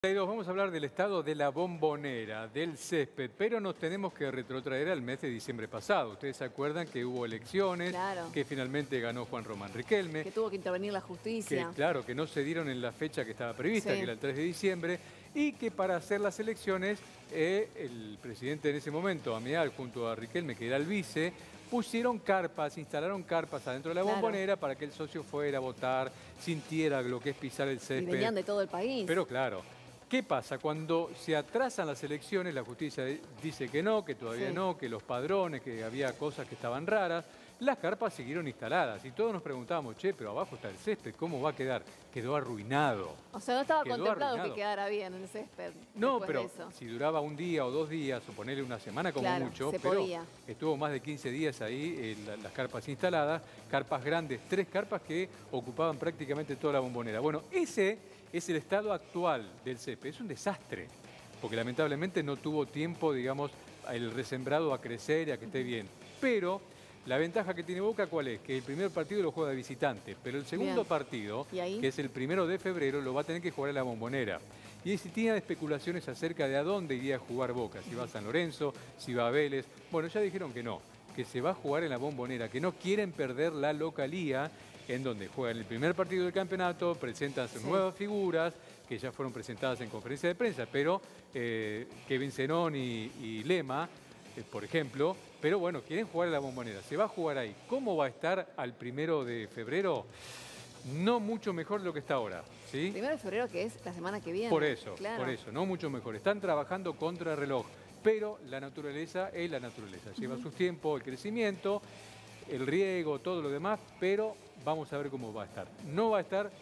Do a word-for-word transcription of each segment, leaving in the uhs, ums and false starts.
Vamos a hablar del estado de la Bombonera, del césped, pero nos tenemos que retrotraer al mes de diciembre pasado. Ustedes se acuerdan que hubo elecciones, Claro. que finalmente ganó Juan Román Riquelme. Que tuvo que intervenir la justicia. Que, claro, que no se dieron en la fecha que estaba prevista, Sí. que era el tres de diciembre, y que para hacer las elecciones, eh, el presidente en ese momento, Amial, junto a Riquelme, que era el vice, pusieron carpas, instalaron carpas adentro de la Claro. Bombonera para que el socio fuera a votar, sintiera lo que es pisar el Y césped. venían de todo el país. Pero claro, ¿qué pasa? Cuando se atrasan las elecciones, la justicia dice que no, que todavía Sí. no, que los padrones, que había cosas que estaban raras. Las carpas siguieron instaladas y todos nos preguntábamos, che, pero abajo está el césped, ¿cómo va a quedar? Quedó arruinado. O sea, no estaba Quedó contemplado arruinado. que quedara bien el césped. No, después pero de eso. si duraba un día o dos días, o ponerle una semana como Claro, mucho, se pero podía. estuvo más de quince días ahí eh, la- las carpas instaladas, carpas grandes, tres carpas que ocupaban prácticamente toda la Bombonera. Bueno, ese es el estado actual del césped, es un desastre, porque lamentablemente no tuvo tiempo, digamos, el resembrado a crecer y a que esté bien. Pero la ventaja que tiene Boca, ¿cuál es? Que el primer partido lo juega de visitante, pero el segundo Bien. partido, ¿Y ahí? que es el primero de febrero, lo va a tener que jugar en la Bombonera. Y existían especulaciones acerca de a dónde iría a jugar Boca, si va a San Lorenzo, si va a Vélez. Bueno, ya dijeron que no, que se va a jugar en la Bombonera, que no quieren perder la localía, en donde juegan el primer partido del campeonato, presentan sus Sí. nuevas figuras, que ya fueron presentadas en conferencia de prensa, pero eh, Kevin Zenón y, y Lema, eh, por ejemplo, pero bueno, quieren jugar en la Bombonera, se va a jugar ahí. ¿Cómo va a estar al primero de febrero? No mucho mejor de lo que está ahora, ¿sí? Primero de febrero, que es la semana que viene. Por eso, Claro. por eso, no mucho mejor. Están trabajando contra el reloj, pero la naturaleza es la naturaleza. Lleva su tiempo, el crecimiento, el riego, todo lo demás, pero vamos a ver cómo va a estar. No va a estar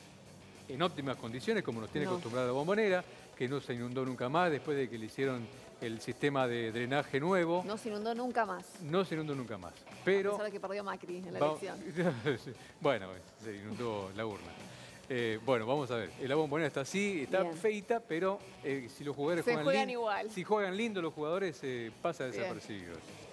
en óptimas condiciones, como nos tiene No. acostumbrada la Bombonera, que no se inundó nunca más después de que le hicieron el sistema de drenaje nuevo. No se inundó nunca más. No se inundó nunca más. A Pero pesar de que perdió Macri en la Va- elección. Bueno, se inundó la urna. Eh, bueno, vamos a ver. La Bombonera está así, está Bien. feita, pero eh, si los jugadores Se juegan, juegan lin- igual. si juegan lindo los jugadores, eh, pasa Bien. desapercibidos.